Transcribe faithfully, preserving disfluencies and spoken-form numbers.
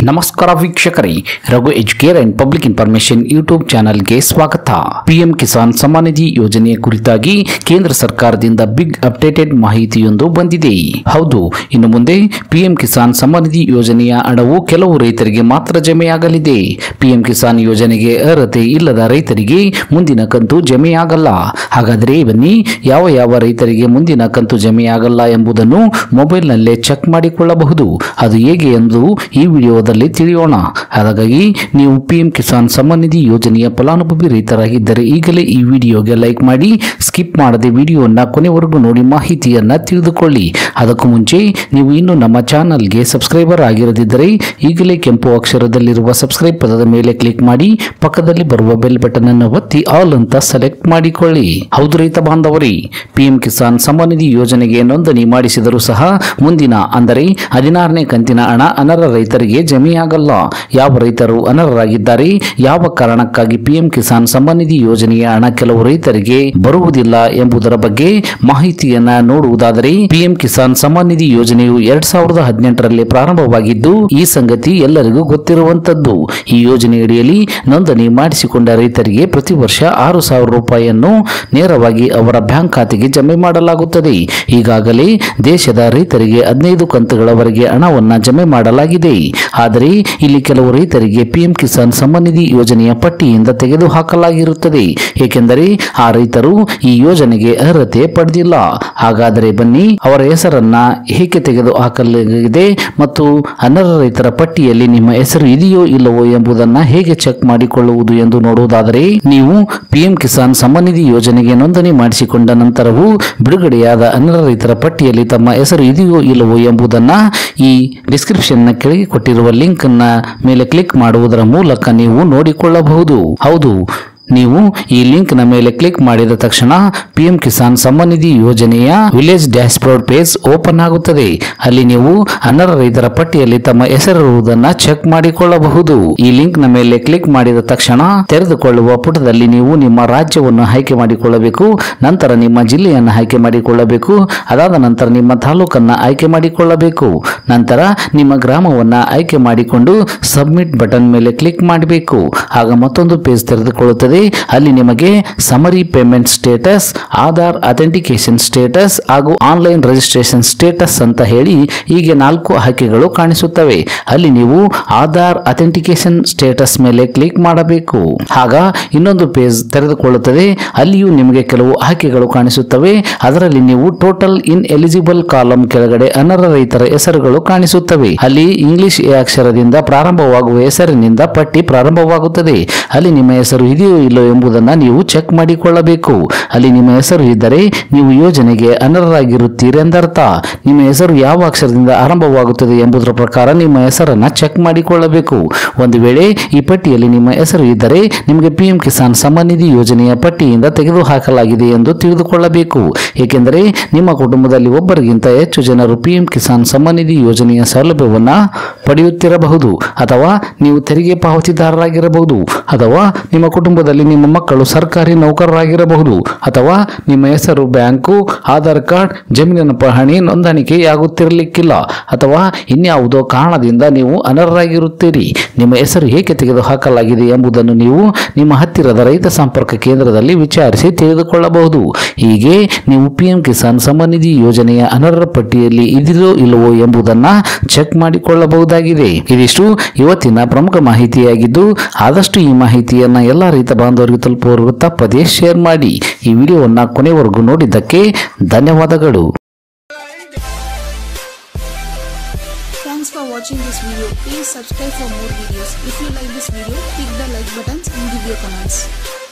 ನಮಸ್ಕಾರ ವೀಕ್ಷಕರೇ, Raghu Educare and public information YouTube ಚಾನೆಲ್ಗೆ ಸ್ವಾಗತ. ಪಿಎಂ ಕಿಸಾನ್ ಸಮ್ಮಾನ್ ನಿಧಿ ಯೋಜನೆಯ ಕುರಿತಾಗಿ ಕೇಂದ್ರ ಸರ್ಕಾರದಿಂದ ಬಿಗ್ ಅಪ್ಡೇಟೆಡ್ ಮಾಹಿತಿಯೊಂದು ಬಂದಿದೆ. ಹೌದು, ಇನ್ನು ಮುಂದೆ ಪಿಎಂ ಕಿಸಾನ್ ಸಮ್ಮಾನ್ ನಿಧಿ ಯೋಜನೆಯ ಹಣವು ಕೆಲವು ರೈತರಿಗೆ ಮಾತ್ರ ಜಮೆಯಾಗಲಿದೆ. ಪಿಎಂ ಕಿಸಾನ್ ಯೋಜನೆಗೆ ಅರ್ಹತೆ ಇಲ್ಲದ ರೈತರಿಗೆ ಮುಂದಿನ ಕಂತು ಜಮೆಯಾಗಲ್ಲ. ಹಾಗಾದರೆ ಬನ್ನಿ, ಯಾವ ಯಾವ ರೈತರಿಗೆ ಮುಂದಿನ ಕಂತು ಜಮೆಯಾಗಲ್ಲ ಎಂಬುದನ್ನು ಮೊಬೈಲ್ನಲ್ಲೇ ಚೆಕ್ ಮಾಡಿಕೊಳ್ಳಬಹುದು. ಅದು ಹೇಗೆ ಎಂದು ಈ ವಿಡಿಯೋದಲ್ಲಿ ತಿಳಿಯೋಣ. ಹಾಗಾಗಿ ನೀವು ಪಿಎಂ ಕಿಸಾನ್ ಸಮ್ಮಾನ್ ನಿಧಿ ಯೋಜನೆಯ ಫಲಾನುಭವಿ ರೈತರಾಗಿದ್ದರೆ ಈಗಲೇ ಈ ವಿಡಿಯೋಗೆ ಲೈಕ್ ಮಾಡಿ, ಸ್ಕಿಪ್ ಮಾಡದೆ ವಿಡಿಯೋನ ಕೊನೆವರೆಗೂ ನೋಡಿ ಮಾಹಿತಿಯನ್ನ ತಿಳಿದುಕೊಳ್ಳಿ. ಅದಕ್ಕೂ ಮುಂಚೆ ನೀವು ಇನ್ನು ನಮ್ಮ ಚಾನಲ್ಗೆ ಸಬ್ಸ್ಕ್ರೈಬರ್ ಆಗಿರದಿದ್ದರೆ ಈಗಲೇ ಕೆಂಪು ಅಕ್ಷರದಲ್ಲಿರುವ ಸಬ್ಸ್ಕ್ರೈಬ್ ಪದದ ಮೇಲೆ ಕ್ಲಿಕ್ ಮಾಡಿ, ಪಕ್ಕದಲ್ಲಿ ಬರುವ ಬೆಲ್ ಬಟನ್ ಅನ್ನು ಒತ್ತಿ ಆಲ್ ಅಂತ ಸೆಲೆಕ್ಟ್ ಮಾಡಿಕೊಳ್ಳಿ. ಹೌದು ರೈತ ಬಾಂಧವರೇ, ಪಿಎಂ ಕಿಸಾನ್ ಸಮ್ಮಾನ್ ನಿಧಿ ಯೋಜನೆಗೆ ನೋಂದಣಿ ಮಾಡಿಸಿದರೂ ಸಹ ಮುಂದಿನ ಅಂದರೆ ಹದಿನಾರನೇ ಕಂತಿನ ಹಣ ಅನರ್ಹ ರೈತರಿಗೆ ಜಮೆಯಾಗಲ್ಲ. ಯಾವ ರೈತರು ಅನರ್ಹರಾಗಿದ್ದಾರೆ, ಯಾವ ಕಾರಣಕ್ಕಾಗಿ ಪಿಎಂ ಕಿಸಾನ್ ಸಮ್ಮಾನ್ ನಿಧಿ ಯೋಜನೆಯ ಹಣ ಕೆಲವು ರೈತರಿಗೆ ಬರುವುದಿಲ್ಲ ಎಂಬುದರ ಬಗ್ಗೆ ಮಾಹಿತಿಯನ್ನ ನೋಡುವುದಾದರೆ, ಪಿಎಂ ಕಿಸಾನ್ ಸಮ್ಮಾನ್ ನಿಧಿ ಯೋಜನೆಯು ಎರಡ್ ಸಾವಿರದ ಹದಿನೆಂಟರಲ್ಲಿ ಪ್ರಾರಂಭವಾಗಿದ್ದು, ಈ ಸಂಗತಿ ಎಲ್ಲರಿಗೂ ಗೊತ್ತಿರುವಂತದ್ದು. ಈ ಯೋಜನೆಯಡಿಯಲ್ಲಿ ನೋಂದಣಿ ಮಾಡಿಸಿಕೊಂಡ ರೈತರಿಗೆ ಪ್ರತಿ ವರ್ಷ ಆರು ಸಾವಿರ ರೂಪಾಯಿಯನ್ನು ನೇರವಾಗಿ ಅವರ ಬ್ಯಾಂಕ್ ಖಾತೆಗೆ ಜಮೆ ಮಾಡಲಾಗುತ್ತದೆ. ಈಗಾಗಲೇ ದೇಶದ ರೈತರಿಗೆ ಹದಿನೈದು ಕಂತುಗಳವರೆಗೆ ಹಣವನ್ನ ಜಮೆ ಮಾಡಲಾಗಿದೆ. ಆದರೆ ಇಲ್ಲಿ ಕೆಲವು ರೈತರಿಗೆ ಪಿಎಂ ಕಿಸಾನ್ ಸಮ್ಮಾನ್ ನಿಧಿ ಯೋಜನೆಯ ಪಟ್ಟಿಯಿಂದ ತೆಗೆದು ಹಾಕಲಾಗಿರುತ್ತದೆ. ಏಕೆಂದರೆ ಆ ರೈತರು ಈ ಯೋಜನೆಗೆ ಅರ್ಹತೆ ಪಡೆದಿಲ್ಲ. ಹಾಗಾದರೆ ಬನ್ನಿ, ಅವರ ಹೆಸರನ್ನ ಹೇಗೆ ತೆಗೆದು ಹಾಕಲಾಗಿದೆ ಮತ್ತು ಅನರ್ಹ ರೈತರ ಪಟ್ಟಿಯಲ್ಲಿ ನಿಮ್ಮ ಹೆಸರು ಇದೆಯೋ ಇಲ್ಲವೋ ಎಂಬುದನ್ನ ಹೇಗೆ ಚೆಕ್ ಮಾಡಿಕೊಳ್ಳುವುದು ಎಂದು ನೋಡುವುದಾದರೆ, ನೀವು ಪಿಎಂ ಕಿಸಾನ್ ಸಮ್ಮಾನ್ ನಿಧಿ ಯೋಜನೆಗೆ ನೋಂದಣಿ ಮಾಡಿಸಿಕೊಂಡ ನಂತರವೂ ಬಿಡುಗಡೆಯಾದ ಅನರ್ಹ ರೈತರ ಪಟ್ಟಿಯಲ್ಲಿ ತಮ್ಮ ಹೆಸರು ಇದೆಯೋ ಇಲ್ಲವೋ ಎಂಬುದನ್ನ ಈ ಡಿಸ್ಕ್ರಿಪ್ಷನ್ ನ ಕೆಳಗೆ ಕೊಟ್ಟಿರುವ ಲಿಂಕ್ ನ ಮೇಲೆ ಕ್ಲಿಕ್ ಮಾಡುವುದರ ಮೂಲಕ ನೀವು ನೋಡಿಕೊಳ್ಳಬಹುದು. ಹೌದು, ನೀವು ಈ ಲಿಂಕ್ ನ ಮೇಲೆ ಕ್ಲಿಕ್ ಮಾಡಿದ ತಕ್ಷಣ ಪಿಎಂ ಕಿಸಾನ್ ಸಮ್ಮಾನ್ ನಿಧಿ ಯೋಜನೆಯ village dashboard page open ಆಗುತ್ತದೆ. ಅಲ್ಲಿ ನೀವು ಅನರ್ಹ ರೈತರ ಪಟ್ಟಿಯಲ್ಲಿ ತಮ್ಮ ಹೆಸರಿರುವುದನ್ನ ಚೆಕ್ ಮಾಡಿಕೊಳ್ಳಬಹುದು. ಈ ಲಿಂಕ್ ನ ಮೇಲೆ ಕ್ಲಿಕ್ ಮಾಡಿದ ತಕ್ಷಣ ತೆರೆದುಕೊಳ್ಳುವ ಪುಟದಲ್ಲಿ ನೀವು ನಿಮ್ಮ ರಾಜ್ಯವನ್ನು ಆಯ್ಕೆ ಮಾಡಿಕೊಳ್ಳಬೇಕು. ನಂತರ ನಿಮ್ಮ ಜಿಲ್ಲೆಯನ್ನು ಆಯ್ಕೆ ಮಾಡಿಕೊಳ್ಳಬೇಕು. ಅದಾದ ನಂತರ ನಿಮ್ಮ ತಾಲೂಕನ್ನ ಆಯ್ಕೆ ಮಾಡಿಕೊಳ್ಳಬೇಕು. ನಂತರ ನಿಮ್ಮ ಗ್ರಾಮವನ್ನ ಆಯ್ಕೆ ಮಾಡಿಕೊಂಡು ಸಬ್ಮಿಟ್ ಬಟನ್ ಮೇಲೆ ಕ್ಲಿಕ್ ಮಾಡಬೇಕು. ಆಗ ಮತ್ತೊಂದು ಪೇಜ್ ತೆರೆದುಕೊಳ್ಳುತ್ತದೆ. ಅಲ್ಲಿ ನಿಮಗೆ summary payment status, Aadhaar authentication status ಹಾಗೂ ಆನ್ಲೈನ್ ರಿಜಿಸ್ಟ್ರೇಷನ್ ಸ್ಟೇಟಸ್ ಅಂತ ಹೇಳಿ ಹೀಗೆ ನಾಲ್ಕು ಆಯ್ಕೆಗಳು ಕಾಣಿಸುತ್ತವೆ. ಅಲ್ಲಿ ನೀವು ಆಧಾರ್ ಅಥೆಂಟಿಕೇಶನ್ ಸ್ಟೇಟಸ್ ಮೇಲೆ ಕ್ಲಿಕ್ ಮಾಡಬೇಕು. ಆಗ ಇನ್ನೊಂದು ಪೇಜ್ ತೆರೆದುಕೊಳ್ಳುತ್ತದೆ. ಅಲ್ಲಿಯೂ ನಿಮಗೆ ಕೆಲವು ಆಯ್ಕೆಗಳು ಕಾಣಿಸುತ್ತವೆ. ಅದರಲ್ಲಿ ನೀವು ಟೋಟಲ್ ಇನ್ ಎಲಿಜಿಬಲ್ ಕಾಲಂ ಕೆಳಗಡೆ ಅನರ್ಹ ರೈತರ ಹೆಸರುಗಳು ಕಾಣಿಸುತ್ತವೆ. ಅಲ್ಲಿ ಇಂಗ್ಲಿಷ್ ಎ ಅಕ್ಷರದಿಂದ ಪ್ರಾರಂಭವಾಗುವ ಹೆಸರಿನಿಂದ ಪಟ್ಟಿ ಪ್ರಾರಂಭವಾಗುತ್ತದೆ. ಅಲ್ಲಿ ನಿಮ್ಮ ಹೆಸರು ಇದೆಯೋ ಇಲ್ಲೋ ಎಂಬುದನ್ನು ನೀವು ಚೆಕ್ ಮಾಡಿಕೊಳ್ಳಬೇಕು. ಅಲ್ಲಿ ನಿಮ್ಮ ಹೆಸರು ಇದ್ದರೆ ನೀವು ಯೋಜನೆಗೆ ಅನರ್ಹರಾಗಿರುತ್ತೀರಿ ಎಂದರ್ಥ. ನಿಮ್ಮ ಹೆಸರು ಯಾವ ಅಕ್ಷರದಿಂದ ಆರಂಭವಾಗುತ್ತದೆ ಎಂಬುದರ ಪ್ರಕಾರ ನಿಮ್ಮ ಹೆಸರನ್ನ ಚೆಕ್ ಮಾಡಿಕೊಳ್ಳಬೇಕು. ಒಂದು ವೇಳೆ ಈ ಪಟ್ಟಿಯಲ್ಲಿ ನಿಮ್ಮ ಹೆಸರು ಇದ್ದರೆ ನಿಮಗೆ ಪಿಎಂ ಕಿಸಾನ್ ಸಮ್ಮಾನ್ ನಿಧಿ ಯೋಜನೆಯ ಪಟ್ಟಿಯಿಂದ ತೆಗೆದು ಹಾಕಲಾಗಿದೆ ಎಂದು ತಿಳಿದುಕೊಳ್ಳಬೇಕು. ಏಕೆಂದರೆ ನಿಮ್ಮ ಕುಟುಂಬದಲ್ಲಿ ಒಬ್ಬರಿಗಿಂತ ಹೆಚ್ಚು ಜನರು ಪಿಎಂ ಕಿಸಾನ್ ಸಮ್ಮಾನ್ ನಿಧಿ ಯೋಜನೆಯ ಸೌಲಭ್ಯವನ್ನ ಪಡೆಯುತ್ತಿರಬಹುದು, ಅಥವಾ ನೀವು ತೆರಿಗೆ ಪಾವತಿದಾರರಾಗಿರಬಹುದು, ಅಥವಾ ನಿಮ್ಮ ಕುಟುಂಬದಲ್ಲಿ ನಿಮ್ಮ ಮಕ್ಕಳು ಸರ್ಕಾರಿ ನೌಕರರಾಗಿರಬಹುದು, ಅಥವಾ ನಿಮ್ಮ ಹೆಸರು ಬ್ಯಾಂಕು, ಆಧಾರ್ ಕಾರ್ಡ್, ಜಮೀನಿನ ಪಹಣಿ ನೋಂದಾಣಿಕೆಯಾಗುತ್ತಿರಲಿಕ್ಕಿಲ್ಲ, ಅಥವಾ ಇನ್ಯಾವುದೋ ಕಾರಣದಿಂದ ನೀವು ಅನರ್ಹರಾಗಿರುತ್ತೀರಿ. ನಿಮ್ಮ ಹೆಸರು ಹೇಗೆ ತೆಗೆದು ಹಾಕಲಾಗಿದೆ ಎಂಬುದನ್ನು ನೀವು ನಿಮ್ಮ ಹತ್ತಿರದ ರೈತ ಸಂಪರ್ಕ ಕೇಂದ್ರದಲ್ಲಿ ವಿಚಾರಿಸಿ ತಿಳಿದುಕೊಳ್ಳಬಹುದು. ಹೀಗೆ ನೀವು ಪಿಎಂ ಕಿಸಾನ್ ಸಮ್ಮಾನ್ ನಿಧಿ ಯೋಜನೆಯ ಅನರ್ಹ ಪಟ್ಟಿಯಲ್ಲಿ ಇದೆಯೋ ಇಲ್ಲವೋ ಎಂಬುದನ್ನ ಚೆಕ್ ಮಾಡಿಕೊಳ್ಳಬಹುದಾಗಿದೆ. ಇದಿಷ್ಟು ಇವತ್ತಿನ ಪ್ರಮುಖ ಮಾಹಿತಿಯಾಗಿದ್ದು, ಆದಷ್ಟು ಈ ಮಾಹಿತಿಯನ್ನ ಎಲ್ಲ ರೈತ ಬಾಂಧವರಿಗೆ ತಲುಪುವವರೆಗೂ ತಪ್ಪದೇ ಶೇರ್ ಮಾಡಿ. ಈ ವಿಡಿಯೋವನ್ನು ಕೊನೆವರೆಗೂ ನೋಡಿದ್ದಕ್ಕೆ ಧನ್ಯವಾದಗಳು. Thanks for watching this video. Please subscribe for more videos. If you like this video, click the like buttons and give your comments.